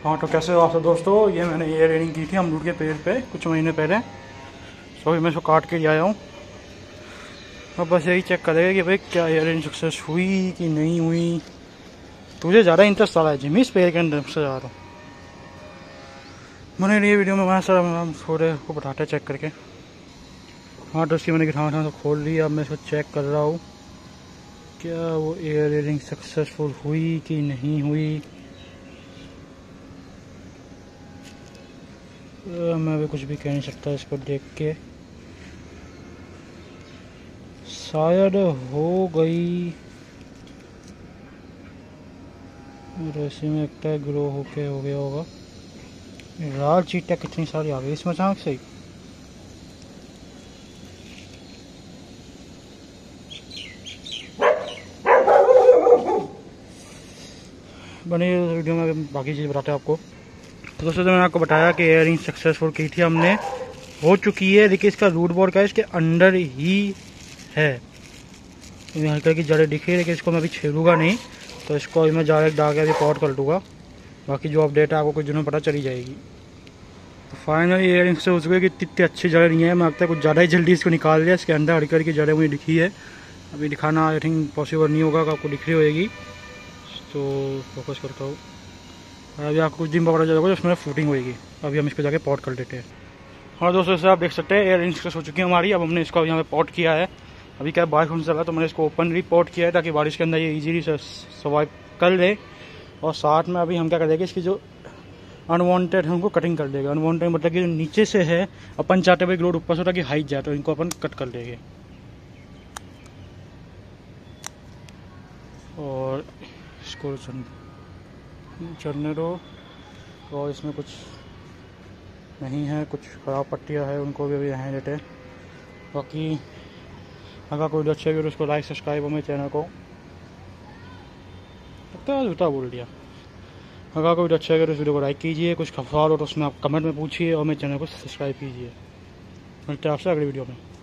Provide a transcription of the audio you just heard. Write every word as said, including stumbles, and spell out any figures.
हाँ तो कैसे हो आप सब दोस्तों। ये मैंने ईयर रिंग की थी अमरूद के पेड़ पे कुछ महीने पहले, तो अभी मैं इसको काट के आया हूँ। अब बस यही चेक करेगा कि भाई क्या ईयर रिंग सक्सेस हुई कि नहीं हुई। तुझे ज़्यादा इंटरेस्ट आ रहा है जिमी इस पेड़ के अंदर से जा रहा हूँ। मैंने लिए वीडियो में मैं सर हम थोड़े को बताते चेक करके। हाँ तो उसकी मैंने गिटार तो खोल ली। अब मैं इसको चेक कर रहा हूँ क्या वो ईयर रिंग सक्सेसफुल हुई कि नहीं हुई। मैं भी कुछ भी कह नहीं सकता इसको देख के। शायद हो गई रस्सी में एक ग्रो होके हो गया होगा। लाल चीटियाँ कितनी सारी आ गई इसमें अचानक से ही। बनी वीडियो में बाकी चीज़ बताते हैं आपको। तो दोस्तों मैंने आपको बताया कि एयरिंग सक्सेसफुल की थी हमने, हो चुकी है। देखिए इसका रूट बोर्ड का इसके अंदर ही है। हल्की की जड़ें दिखी है लेकिन इसको मैं अभी छेड़ूंगा नहीं, तो इसको अभी मैं डायरेक्ट डाल के अभी पॉट कर दूँगा। बाकी जो अपडेट है आपको कुछ दिनों में पता चली जाएगी। तो फाइनली एयरिंग से हो चुकी है कि इतनी अच्छी जड़ें नहीं है। मैं लगता है कुछ ज़्यादा ही जल्दी इसको निकाल लिया। इसके अंदर हल्की की जड़ें मुझे दिखी है। अभी दिखाना आई थिंक पॉसिबल नहीं होगा, आपको दिख रही होगी। तो फोकस करता हूँ। अभी आपको कुछ दिन पता चलेगा उसमें फूटिंग होगी। अभी हम इसको जाके पॉट कर देते हैं। हाँ दोस्तों जैसे आप देख सकते हैं एयर रिंग हो चुकी है हमारी। अब हमने इसको यहाँ पे पॉट किया है। अभी क्या बारिश होने चला तो मैंने इसको ओपनली पॉट किया है ताकि बारिश के अंदर ये इजीली सर्वाइव कर ले। और साथ में अभी हम क्या कर देंगे, इसकी जो अनवांटेड है उनको कटिंग कर देगा। अनवांटेड मतलब कि जो नीचे से है अपन चाहते हुए ग्रोथ ऊपर से होता कि हाइट जाए, तो इनको अपन कट कर देंगे। और इसको चढ़ने दो। और इसमें कुछ नहीं है, कुछ खराब पट्टियाँ है उनको भी अभी रहने देते हैं। बाकी अगर कोई अच्छा वीडियो उसको लाइक सब्सक्राइब हो मेरे चैनल को। लगता है जूता बोल दिया। अगर कोई अच्छा वीडियो उस वीडियो को लाइक कीजिए, कुछ सवाल हो तो उसमें आप कमेंट में पूछिए और मेरे चैनल को सब्सक्राइब कीजिए। मिलते हैं आपसे अगली वीडियो में।